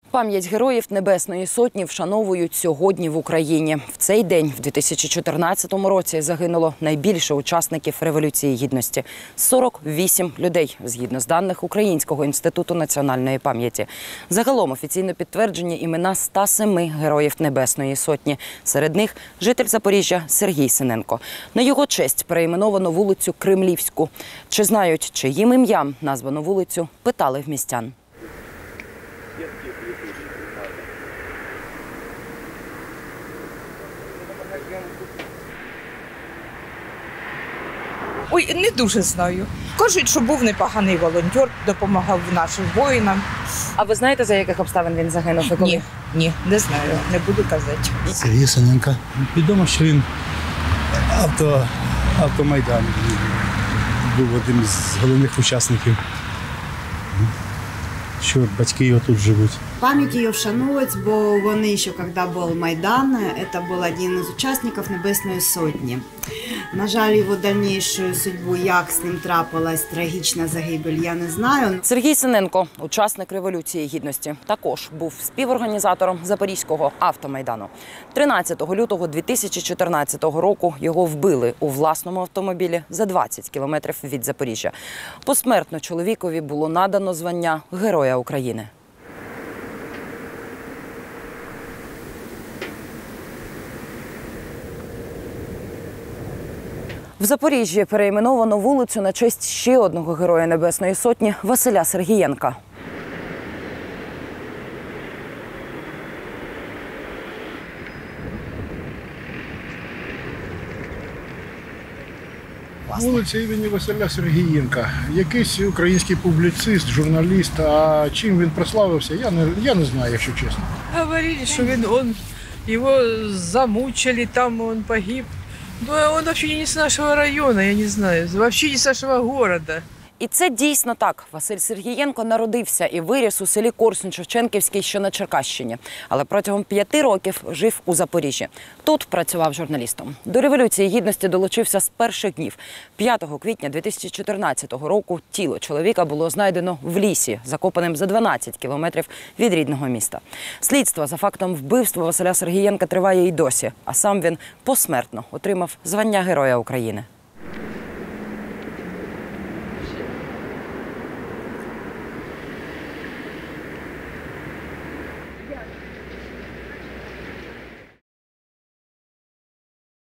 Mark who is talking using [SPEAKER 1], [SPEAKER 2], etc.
[SPEAKER 1] Пам'ять героїв Небесної Сотні вшановують сьогодні в Україні. В цей день, в 2014 році, загинуло найбільше учасників Революції Гідності – 48 людей, згідно з даних Українського інституту національної пам'яті. Загалом офіційно підтверджені імена 107 героїв Небесної Сотні. Серед них – житель Запоріжжя Сергій Синенко. На його честь перейменовано вулицю Кремлівську. Чи знають, чиїм ім'ям названо вулицю, питали в містян.
[SPEAKER 2] Ой, не дуже знаю. Кажуть, що був непоганий волонтер, допомагав нашим воїнам.
[SPEAKER 1] А ви знаєте, за яких обставин він загинув?
[SPEAKER 2] Ні, не знаю, не буду казати.
[SPEAKER 3] Сергій Синенко. Відомо, що він автомайдану був одним з головних учасників, що батьки його тут живуть.
[SPEAKER 4] Пам'ять її вшановують, бо вони ще, коли був Майдан, це був один із учасників Небесної Сотні. На жаль, його дальнішу судьбу, як з ним трапилась трагічна загибель, я не знаю.
[SPEAKER 1] Сергій Синенко, учасник Революції Гідності, також був співорганізатором Запорізького автомайдану. 13 лютого 2014 року його вбили у власному автомобілі за 20 кілометрів від Запоріжжя. Посмертно чоловікові було надано звання Героя України. В Запоріжжі перейменовано вулицю на честь ще одного Героя Небесної Сотні – Василя Сергієнка.
[SPEAKER 5] Вулиця імені Василя Сергієнка. Якийсь український публіцист, журналіст. А чим він прославився, я не знаю, якщо чесно.
[SPEAKER 6] Говорили, что его замучили, там он погиб. Но он вообще не с нашего района, я не знаю, вообще не с нашего города.
[SPEAKER 1] І це дійсно так. Василь Сергієнко народився і виріс у селі Корсунь-Шевченківський, що на Черкащині. Але протягом 5 років жив у Запоріжжі. Тут працював журналістом. До Революції Гідності долучився з перших днів. 5 квітня 2014 року тіло чоловіка було знайдено в лісі, закопаним за 12 кілометрів від рідного міста. Слідство за фактом вбивства Василя Сергієнка триває і досі, а сам він посмертно отримав звання Героя України.